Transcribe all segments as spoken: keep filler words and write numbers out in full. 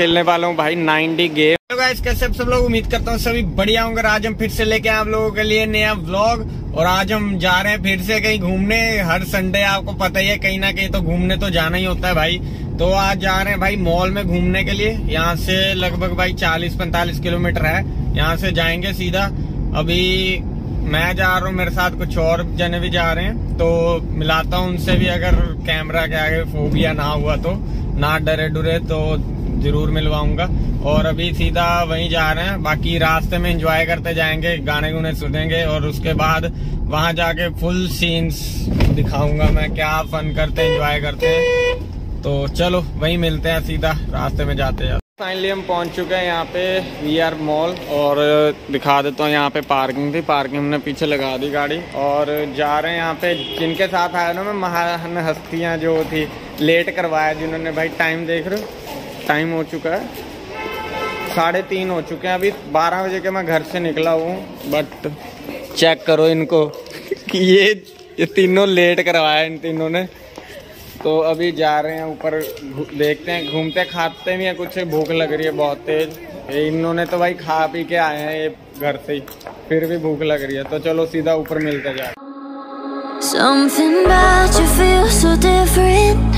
खेलने वाला हूँ भाई नाइनटी गेम। तो गाइस कैसे सब लोग, उम्मीद करता हूँ सभी बढ़िया होंगे। आज हम फिर से लेके आए आप लोगों के लिए नया व्लॉग और आज हम जा रहे हैं फिर से कहीं घूमने। हर संडे आपको पता ही है कहीं ना कहीं तो घूमने तो जाना ही होता है भाई। तो आज जा रहे हैं भाई मॉल में घूमने के लिए। यहाँ से लगभग भाई चालीस पैंतालीस किलोमीटर है, यहाँ से जाएंगे सीधा। अभी मैं जा रहा हूँ, मेरे साथ कुछ और जने भी जा रहे हैं, तो मिलाता हूँ उनसे भी। अगर कैमरा के आगे फोबिया ना हुआ तो, ना डरे डुरे तो जरूर मिलवाऊंगा। और अभी सीधा वहीं जा रहे हैं। बाकी रास्ते में एंजॉय करते जाएंगे, गाने गुने सुनेंगे और उसके बाद वहां जाके फुल सीन्स दिखाऊंगा मैं, क्या फन करते हैं, एंजॉय करते हैं। तो चलो वहीं मिलते हैं सीधा रास्ते में जाते जाते। फाइनली हम पहुंच चुके हैं यहाँ पे वी आर मॉल और दिखा देता हूँ। यहाँ पे पार्किंग थी, पार्किंग हमने पीछे लगा दी गाड़ी और जा रहे हैं यहाँ पे। जिनके साथ आया ना मैं, महान हस्तियाँ जो थी, लेट करवाया जिन्होंने भाई। टाइम देख रहे हो, टाइम हो चुका है साढ़े तीन हो चुके हैं। अभी बारह बजे के मैं घर से निकला हूँ, बट चेक करो इनको कि ये ये तीनों लेट करवाया इन तीनों ने। तो अभी जा रहे हैं ऊपर, देखते हैं, घूमते खाते भी हैं कुछ। भूख लग रही है बहुत तेज। इन्होंने तो भाई खा पी के आए हैं ये घर से ही, फिर भी भूख लग रही है। तो चलो सीधा ऊपर मिलते जाए। Something about you feels so different.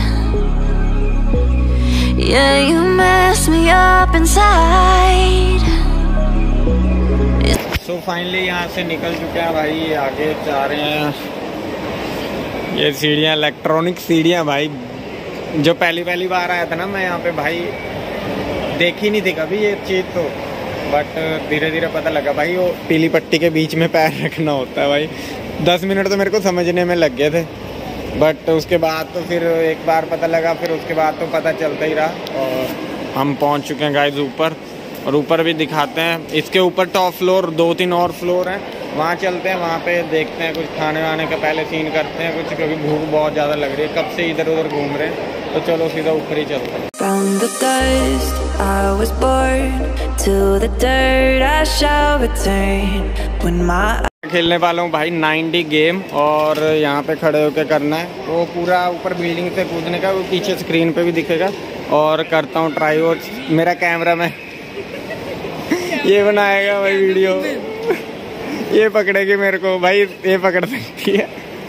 Yeah, you mess me up inside. So finally यहाँ से निकल चुके हैं भाई, आगे जा रहे हैं। ये सीढ़ियाँ, इलेक्ट्रॉनिक सीढ़ियाँ भाई। जो पहली पहली बार आया था ना मैं यहाँ पे भाई, देखी नहीं थी कभी ये चीज़ तो, बट धीरे धीरे पता लगा भाई वो पीली पट्टी के बीच में पैर रखना होता है भाई। दस मिनट तो मेरे को समझने में लग गए थे, बट उसके बाद तो फिर एक बार पता लगा, फिर उसके बाद तो पता चलता ही रहा। और हम पहुँच चुके हैं गाइस ऊपर, और ऊपर भी दिखाते हैं। इसके ऊपर टॉप फ्लोर, दो तीन और फ्लोर हैं, वहाँ चलते हैं, वहाँ पे देखते हैं कुछ खाने वाने का पहले सीन करते हैं कुछ, क्योंकि भूख बहुत ज़्यादा लग रही है, कब से इधर उधर घूम रहे हैं। तो चलो सीधा ऊपर ही चलते हैं। खेलने वाला हूँ भाई नाइनटी गेम और यहाँ पे खड़े होकर करना है। वो पूरा ऊपर बिल्डिंग से कूदने का, वो पीछे स्क्रीन पे भी दिखेगा। और करता हूँ ट्राई, और मेरा कैमरा में ये बनाएगा भाई वीडियो, ये पकड़ेगी मेरे को भाई, ये पकड़ सकती है।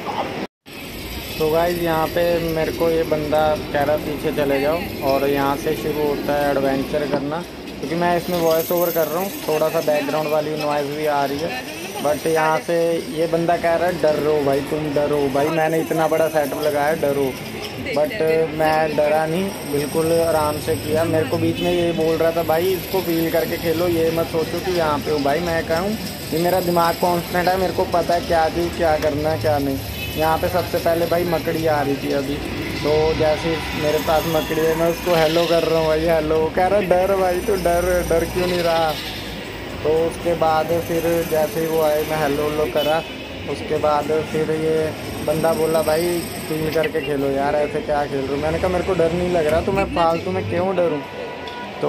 तो गाइस यहाँ पे मेरे को ये बंदा कह रहा पीछे चले जाओ, और यहाँ से शुरू होता है एडवेंचर करना। क्योंकि मैं इसमें वॉइस ओवर कर रहा हूँ, थोड़ा सा बैकग्राउंड वाली नॉइज़ भी आ रही है, बट यहाँ से ये बंदा कह रहा है डरो भाई, तुम डरो भाई। मैंने इतना बड़ा सेटअप लगाया, डरो, बट मैं डरा नहीं, बिल्कुल आराम से किया। मेरे को बीच में ये बोल रहा था भाई इसको फील करके खेलो, ये मत सोचो कि यहाँ पे हो भाई। मैं कहूँ ये मेरा दिमाग कॉन्स्टेंट है, मेरे को पता है क्या चीज़ क्या करना है क्या नहीं। यहाँ पे सबसे पहले भाई मकड़ी आ रही थी अभी, तो जैसे मेरे पास मकड़ी है, मैं उसको हेलो कर रहा हूँ भाई, हेलो। कह रहा डर भाई, तो डर डर क्यों नहीं रहा। तो उसके बाद फिर जैसे ही वो आए, मैं हेलो हेलो करा। उसके बाद फिर ये बंदा बोला भाई फील करके खेलो यार, ऐसे क्या खेल रहे हो। मैंने कहा मेरे को डर नहीं लग रहा, तो मैं फालतू में क्यों डरूं। तो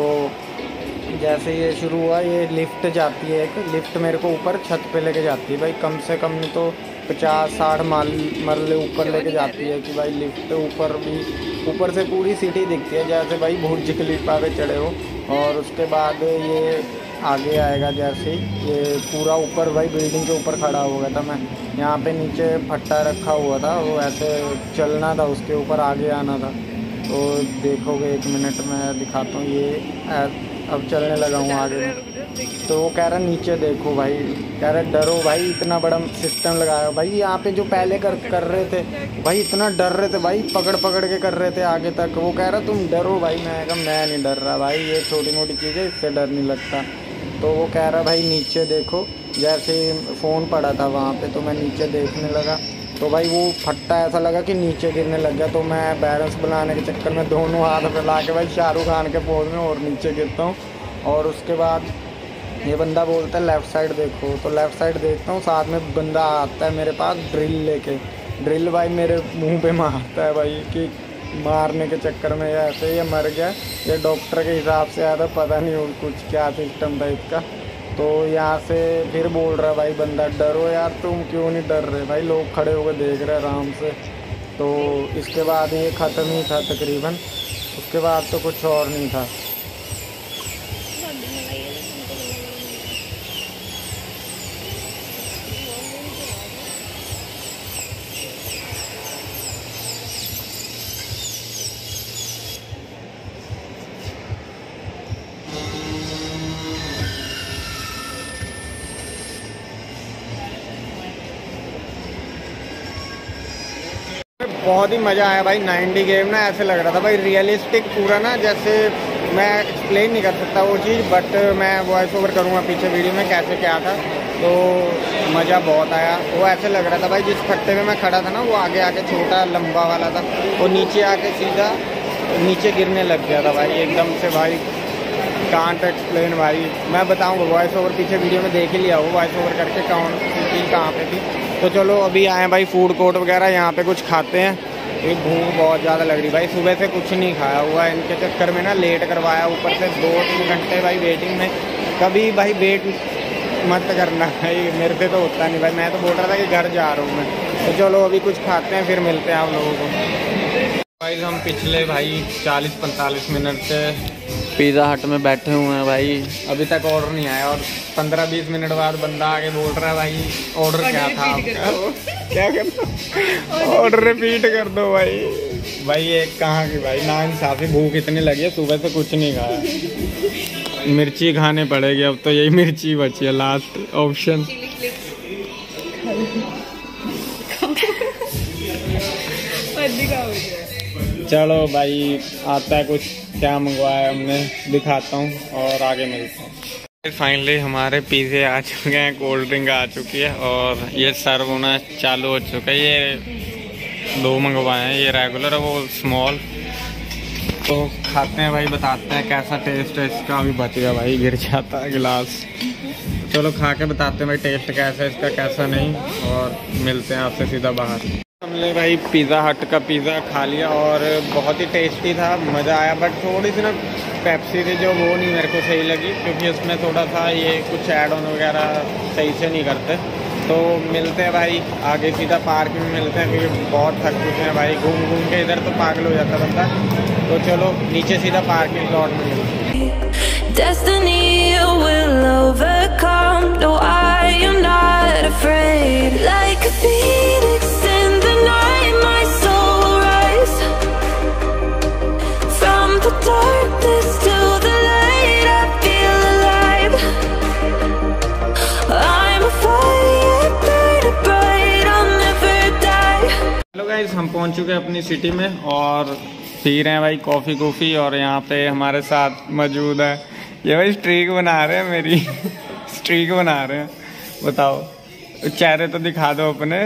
जैसे ये शुरू हुआ, ये लिफ्ट जाती है, एक लिफ्ट मेरे को ऊपर छत पे लेके जाती है भाई, कम से कम नहीं तो पचास साठ माल मरले ऊपर लेके जाती है। कि भाई लिफ्ट ऊपर भी, ऊपर से पूरी सिटी दिखती है, जैसे भाई बुर्ज खलीफा पे चढ़े हो। और उसके बाद ये आगे आएगा, जैसे ये पूरा ऊपर भाई बिल्डिंग के ऊपर खड़ा हो गया था मैं। यहाँ पे नीचे फट्टा रखा हुआ था, वो ऐसे चलना था, उसके ऊपर आगे आना था। तो देखोगे एक मिनट में दिखाता हूँ, ये अब चलने लगा हूँ आगे। तो वो कह रहा नीचे देखो भाई, कह रहा डरो भाई, इतना बड़ा सिस्टम लगाया भाई। यहाँ पे जो पहले कर कर रहे थे भाई, इतना डर रहे थे भाई, पकड़ पकड़ के कर रहे थे आगे तक। वो कह रहा तुम डरो भाई, मैं कहा मैं नहीं डर रहा भाई, ये छोटी मोटी चीज़ें, इससे डर नहीं लगता। तो वो कह रहा भाई नीचे देखो, जैसे फ़ोन पड़ा था वहाँ पे, तो मैं नीचे देखने लगा, तो भाई वो फट्टा ऐसा लगा कि नीचे गिरने लग गया। तो मैं बैलेंस बनाने के चक्कर में दोनों हाथ फैला के भाई शाहरुख खान के पोज में और नीचे गिरता हूँ। और उसके बाद ये बंदा बोलता है लेफ़्ट साइड देखो, तो लेफ़्ट साइड देखता हूँ, साथ में बंदा आता है मेरे पास ड्रिल लेके। ड्रिल भाई मेरे मुँह पे मारता है भाई, कि मारने के चक्कर में ऐसे ये मर गया। ये डॉक्टर के हिसाब से आया था, पता नहीं हो कुछ क्या सिस्टम था इसका। तो यहाँ से फिर बोल रहा भाई बंदा डरो यार, तुम क्यों नहीं डर रहे भाई, लोग खड़े होकर देख रहे आराम से। तो इसके बाद ये ख़त्म ही था तकरीबन, उसके बाद तो कुछ और नहीं था। बहुत ही मज़ा आया भाई। नाइंटी गेम ना ऐसे लग रहा था भाई रियलिस्टिक पूरा ना, जैसे मैं एक्सप्लेन नहीं कर सकता वो चीज़, बट मैं वॉइस ओवर करूँगा पीछे वीडियो में कैसे क्या था। तो मज़ा बहुत आया। वो ऐसे लग रहा था भाई जिस खट्टे में मैं खड़ा था ना वो आगे आके छोटा लंबा वाला था, वो नीचे आके सीधा नीचे गिरने लग गया था भाई एकदम से भाई। कांट एक्सप्लेन भाई, मैं बताऊँगा वॉइस ओवर पीछे वीडियो में देख ही लिया वो वॉइस ओवर करके कौन सी कहाँ पे थी। तो चलो अभी आए भाई फूड कोर्ट वगैरह, यहाँ पे कुछ खाते हैं। ये भूख बहुत ज़्यादा लग रही भाई, सुबह से कुछ नहीं खाया हुआ इनके चक्कर में ना, लेट करवाया ऊपर से दो तीन घंटे भाई वेटिंग में। कभी भाई वेट मत करना भाई, मेरे से तो होता नहीं भाई। मैं तो बोल रहा था कि घर जा रहा हूँ मैं। तो चलो अभी कुछ खाते हैं फिर मिलते हैं आप लोगों को। भाई हम पिछले भाई चालीस पैंतालीस मिनट से पिज़्ज़ा हट में बैठे हुए हैं भाई, अभी तक ऑर्डर नहीं आया। और पंद्रह बीस मिनट बाद बंदा आके बोल रहा है भाई ऑर्डर क्या था आपका, क्या करना, ऑर्डर रिपीट कर दो भाई। भाई ये कहाँ की भाई नाइंसाफ़ी, भूख इतनी लगी है सुबह से कुछ नहीं खाया। मिर्ची खाने पड़ेगी अब तो, यही मिर्ची बची है लास्ट ऑप्शन। चलो भाई आता है कुछ क्या मंगवाया हमने, दिखाता हूँ और आगे मिलते हैं। फाइनली हमारे पिज़्ज़े आ चुके हैं, कोल्ड ड्रिंक आ चुकी है और ये सर्व होना चालू हो चुका है। ये दो मंगवाए हैं, ये रेगुलर है वो स्मॉल। तो खाते हैं भाई, बताते हैं कैसा टेस्ट है इसका। अभी बच गया भाई, गिर जाता है गिलास। चलो खा के बताते हैं भाई टेस्ट कैसा है इसका कैसा नहीं, और मिलते हैं आपसे सीधा बाहर। हमने भाई पिज़्ज़ा हट का पिज़्ज़ा खा लिया और बहुत ही टेस्टी था, मज़ा आया। बट थोड़ी सी ना पेप्सी थी जो वो नहीं मेरे को सही लगी, क्योंकि उसमें थोड़ा सा ये कुछ ऐड ऑन वगैरह सही से नहीं करते। तो मिलते हैं भाई आगे सीधा पार्क में मिलते हैं, क्योंकि बहुत थक चुके हैं भाई, घूम घूम के इधर तो पागल हो जाता बंदा। तो चलो नीचे सीधा पार्किंग लॉट में मिलते हेलो गाइस, हम पहुंच चुके हैं अपनी सिटी में और पी रहे हैं भाई कॉफ़ी कॉफ़ी। और यहाँ पे हमारे साथ मौजूद है ये भाई, स्ट्रीक बना रहे हैं मेरी स्ट्रीक बना रहे हैं। बताओ चेहरे तो दिखा दो अपने,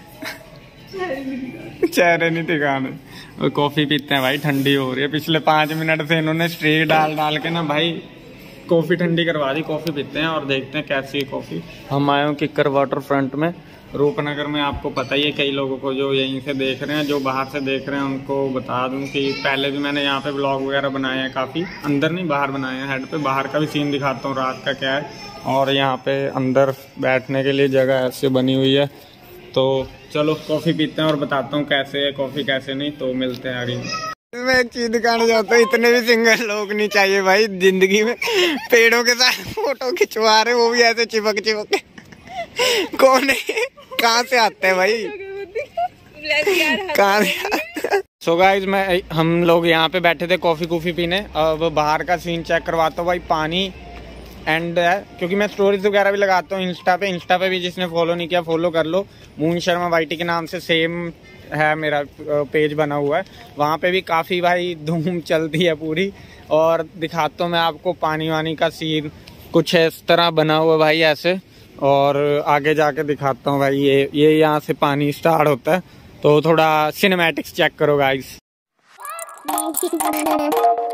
चेहरे नहीं दिखाने। और कॉफ़ी पीते हैं भाई, ठंडी हो रही है। पिछले पाँच मिनट से इन्होंने स्ट्रीक डाल डाल के ना भाई कॉफ़ी ठंडी करवा दी। कॉफ़ी पीते हैं और देखते हैं कैसी है कॉफ़ी। हम आए हैं किक्कर वाटर फ्रंट में, रूपनगर में। आपको पता ही है, कई लोगों को जो यहीं से देख रहे हैं, जो बाहर से देख रहे हैं उनको बता दूं कि पहले भी मैंने यहाँ पे ब्लॉग वगैरह बनाए हैं काफ़ी, अंदर नहीं बाहर बनाए हैं। हेड पे बाहर का भी सीन दिखाता हूँ रात का क्या है। और यहाँ पे अंदर बैठने के लिए जगह ऐसे बनी हुई है। तो चलो कॉफ़ी पीते हैं और बताता हूँ कैसे है कॉफ़ी कैसे नहीं। तो मिलते हैं आगे। मैं एक चीज दिखाना चाहता हूँ, इतने भी सिंगल लोग नहीं चाहिए भाई जिंदगी में। पेड़ों के साथ फोटो खिंचवा रहे, वो भी ऐसे चिपक चिपक के। कौन है, कहाँ से आते हैं भाई, कहाँ से? सो गाइस मैं हम लोग यहाँ पे बैठे थे कॉफ़ी कॉफ़ी पीने। अब बाहर का सीन चेक करवाता हूँ भाई। पानी एंड है, क्योंकि मैं स्टोरीज वगैरह भी लगाता हूँ इंस्टा पे। इंस्टा पे भी जिसने फॉलो नहीं किया फॉलो कर लो, मून शर्मा वाईटी के नाम से सेम है मेरा पेज बना हुआ है। वहाँ पे भी काफ़ी भाई धूम चलती है पूरी। और दिखाता हूँ मैं आपको पानी वानी का सीन, कुछ इस तरह बना हुआ भाई ऐसे। और आगे जाके दिखाता हूँ भाई, ये ये यहाँ से पानी स्टार्ट होता है। तो थोड़ा सिनेमैटिक्स चेक करो गाइस।